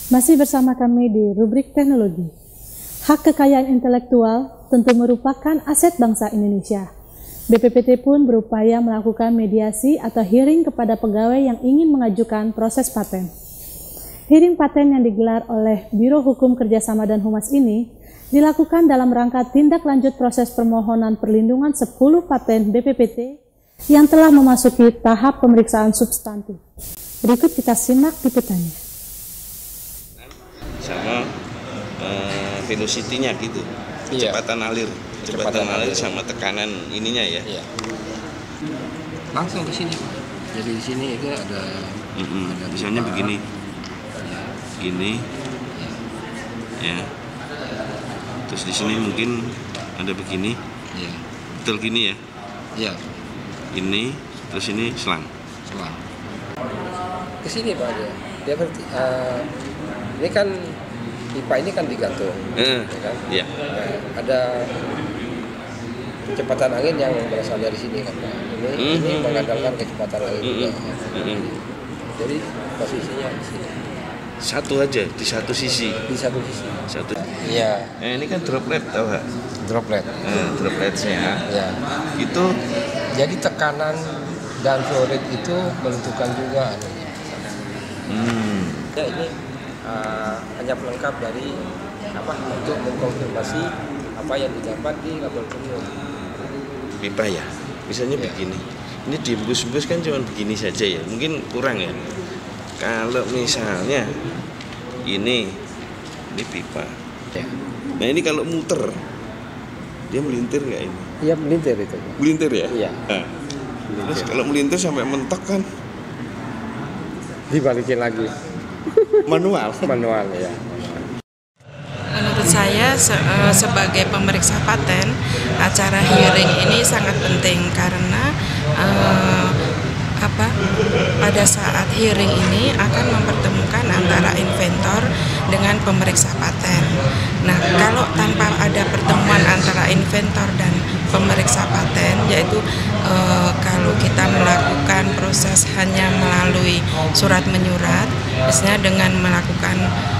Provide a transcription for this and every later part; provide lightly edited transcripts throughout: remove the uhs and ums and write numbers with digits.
Masih bersama kami di rubrik teknologi. Hak kekayaan intelektual tentu merupakan aset bangsa Indonesia. BPPT pun berupaya melakukan mediasi atau hearing kepada pegawai yang ingin mengajukan proses paten. Hearing paten yang digelar oleh Biro Hukum Kerjasama dan Humas ini dilakukan dalam rangka tindak lanjut proses permohonan perlindungan 10 paten BPPT yang telah memasuki tahap pemeriksaan substantif. Berikut kita simak liputannya. Sama velocity-nya gitu, kecepatan alir sama tekanan ininya ya. Iya. Langsung ke sini, Pak. Jadi di sini itu ada misalnya begini, ya. Gini, ya. Terus di sini mungkin ada begini, Ya. betul gini ya. Iya. Ini, terus ini selang. Selang. Ke sini Pak dia berarti ini kan pipa ini kan digantung, ya kan? Iya. Ada kecepatan angin yang berasal dari sini kan Pak. Ini mengandalkan kecepatan angin juga. Jadi posisinya di sini. Satu aja di satu sisi. Di satu sisi. Satu. Iya. Ini kan droplet tau gak? Droplet. Dropletnya. Ya. Itu. Jadi tekanan dan flow rate itu menentukan juga. Ya ini hanya pelengkap dari untuk mengkonfirmasi apa yang didapat di laboratorium. Pipa ya, misalnya begini. Ini diembus-embus kan cuma begini saja ya, mungkin kurang ya. Kalau misalnya ini pipa. Ya. Nah ini kalau muter, dia melintir nggak ini? Iya melintir itu. Melintir ya? Iya. Nah, terus kalau melintir sampai mentok kan? Dibalikin lagi. Manual ya. Menurut saya sebagai pemeriksa paten, acara hearing ini sangat penting karena pada saat hearing ini akan mempertemukan antara inventor dengan pemeriksa paten. Nah, kalau tanpa ada pertemuan antara inventor dan pemeriksa paten, yaitu kalau kita melakukan proses hanya melalui surat menyurat, misalnya dengan melakukan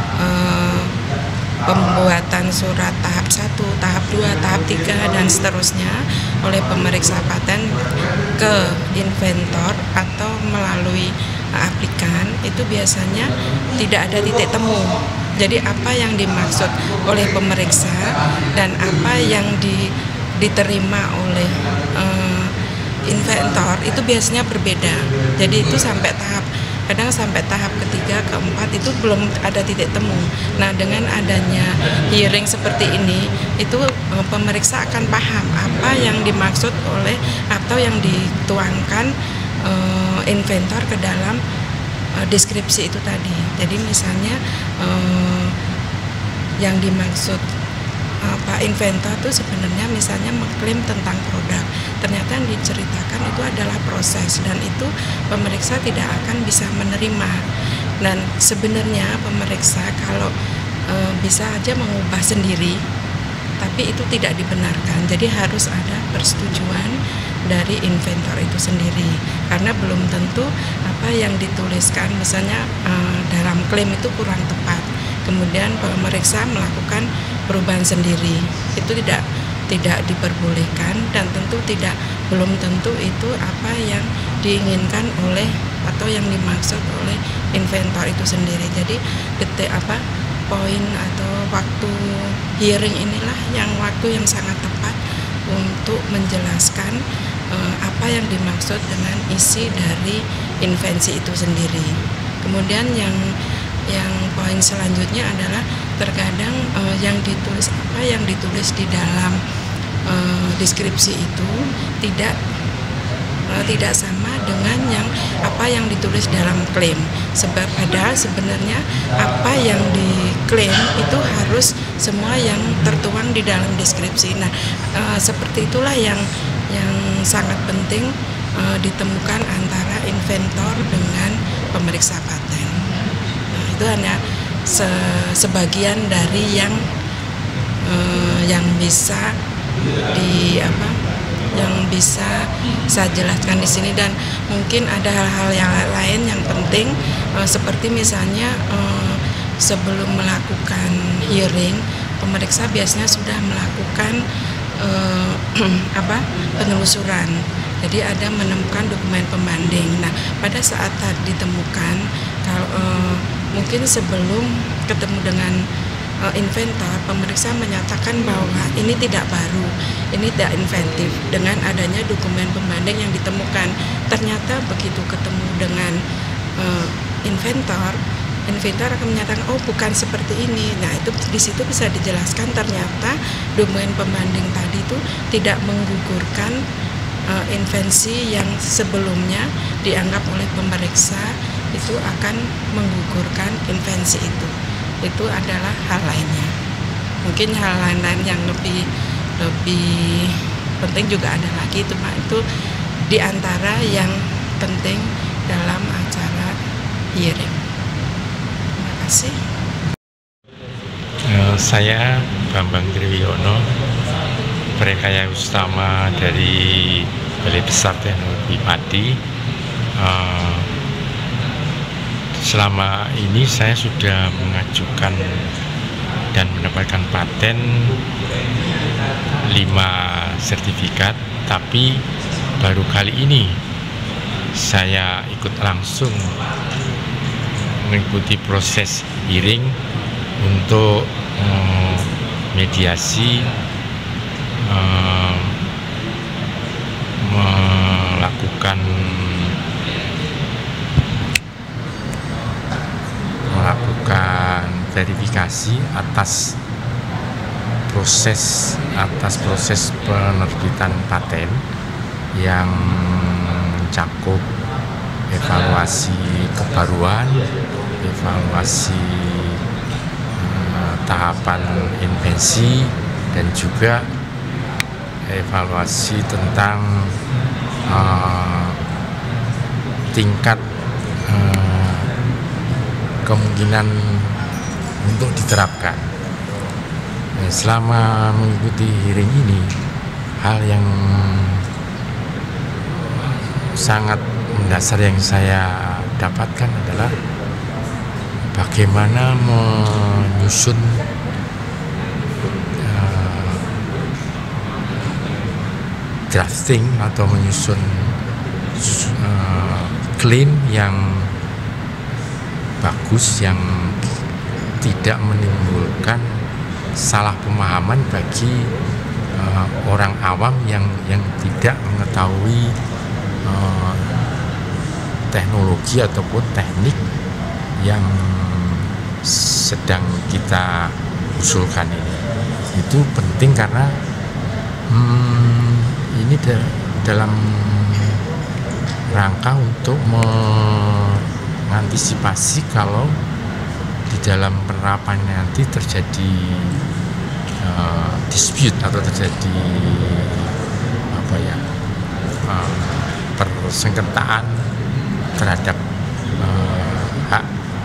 pembuatan surat tahap 1, tahap 2, tahap 3 dan seterusnya oleh pemeriksa paten ke inventor atau melalui aplikan, itu biasanya tidak ada titik temu. Jadi apa yang dimaksud oleh pemeriksa dan apa yang diterima oleh inventor itu biasanya berbeda. Jadi itu kadang sampai tahap ketiga, keempat itu belum ada titik temu. Nah, dengan adanya hearing seperti ini, itu pemeriksa akan paham apa yang dimaksud oleh atau yang dituangkan inventor ke dalam deskripsi itu tadi. Jadi misalnya yang dimaksud inventor itu sebenarnya misalnya mengklaim tentang produk, ternyata yang diceritakan itu adalah proses dan itu pemeriksa tidak akan bisa menerima. Dan sebenarnya pemeriksa kalau bisa aja mengubah sendiri, tapi itu tidak dibenarkan. Jadi harus ada persetujuan dari inventor itu sendiri, karena belum tentu apa yang dituliskan misalnya dalam klaim itu kurang tepat. Kemudian pemeriksa melakukan perubahan sendiri, itu tidak diperbolehkan dan tentu belum tentu itu apa yang diinginkan oleh atau yang dimaksud oleh inventor itu sendiri. Jadi poin atau waktu hearing inilah waktu yang sangat tepat untuk menjelaskan apa yang dimaksud dengan isi dari invensi itu sendiri. Kemudian yang poin selanjutnya adalah terkadang yang ditulis di dalam deskripsi itu tidak sama dengan apa yang ditulis dalam klaim. Sebab padahal sebenarnya apa yang diklaim itu harus semua yang tertuang di dalam deskripsi. Nah, seperti itulah yang sangat penting ditemukan antara inventor dengan pemeriksa paten. Nah, itu hanya sebagian dari yang bisa yang bisa saya jelaskan di sini, dan mungkin ada hal-hal yang lain yang penting seperti misalnya sebelum melakukan hearing, pemeriksa biasanya sudah melakukan penelusuran. Jadi ada menemukan dokumen pembanding. Nah, pada saat ditemukan, kalau mungkin sebelum ketemu dengan inventor, pemeriksa menyatakan bahwa ini tidak baru, ini tidak inventif. Dengan adanya dokumen pembanding yang ditemukan, ternyata begitu ketemu dengan inventor akan menyatakan, oh bukan seperti ini. Nah, itu di situ bisa dijelaskan ternyata dokumen pembanding tadi itu tidak menggugurkan invensi yang sebelumnya dianggap oleh pemeriksa itu akan menggugurkan invensi itu. Itu adalah hal lainnya. Mungkin hal lain yang lebih penting juga ada lagi, itu di antara yang penting dalam acara hearing. Terima kasih. Saya Bambang Triwiono, Prekaya Utama dari Balai Besar Teknologi Padi. Selama ini saya sudah mengajukan dan mendapatkan paten 5 sertifikat, tapi baru kali ini saya ikut langsung mengikuti proses hearing untuk mediasi melakukan verifikasi atas proses penerbitan paten yang mencakup evaluasi kebaruan, evaluasi tahapan invensi, dan juga evaluasi tentang tingkat kemungkinan untuk diterapkan. Selama mengikuti hearing ini, hal yang sangat mendasar yang saya dapatkan adalah bagaimana menyusun drafting atau menyusun claim yang bagus, yang tidak menimbulkan salah pemahaman bagi orang awam yang tidak mengetahui teknologi ataupun teknik yang sedang kita usulkan ini. Itu penting karena ini dalam rangka untuk mengantisipasi kalau di dalam penerapannya nanti terjadi dispute atau terjadi persengketaan terhadap hak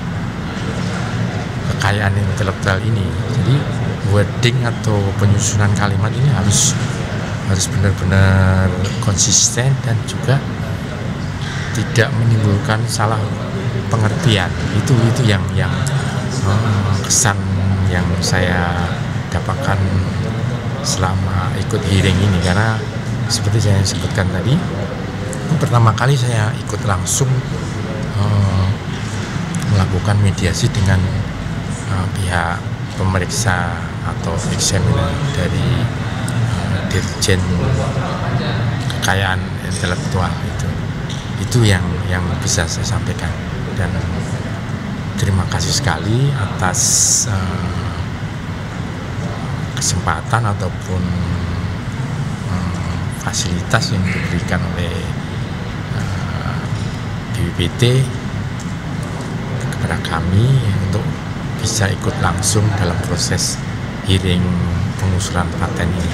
kekayaan intelektual ini. Jadi wording atau penyusunan kalimat ini harus benar-benar konsisten dan juga tidak menimbulkan salah pengertian. Itu yang kesan yang saya dapatkan selama ikut hearing ini, karena seperti saya sebutkan tadi, pertama kali saya ikut langsung melakukan mediasi dengan pihak pemeriksa atau examiner dari Dirjen Kekayaan Intelektual. Itu yang bisa saya sampaikan, dan terima kasih sekali atas kesempatan ataupun fasilitas yang diberikan oleh BPPT kepada kami untuk bisa ikut langsung dalam proses hearing pengusulan paten ini.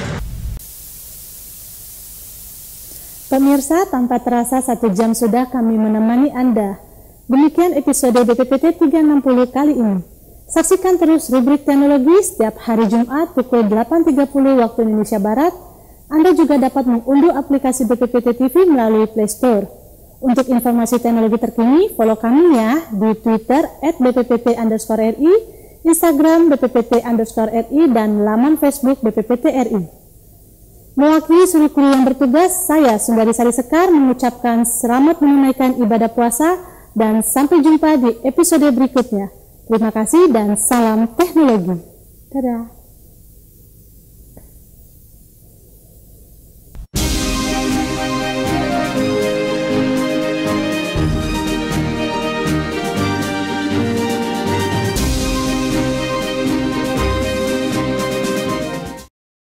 Pemirsa, tanpa terasa 1 jam sudah kami menemani Anda. Demikian episode BPPT 360 kali ini. Saksikan terus rubrik teknologi setiap hari Jumat pukul 8.30 waktu Indonesia Barat. Anda juga dapat mengunduh aplikasi BPPT TV melalui Play Store. Untuk informasi teknologi terkini, follow kami ya di Twitter @bppt_ri, Instagram bppt_ri, dan laman Facebook BPPT RI. Mewakili seluruh kru yang bertugas, saya Sundari Sari Sekar mengucapkan selamat menunaikan ibadah puasa dan sampai jumpa di episode berikutnya. Terima kasih dan salam teknologi. Dadah.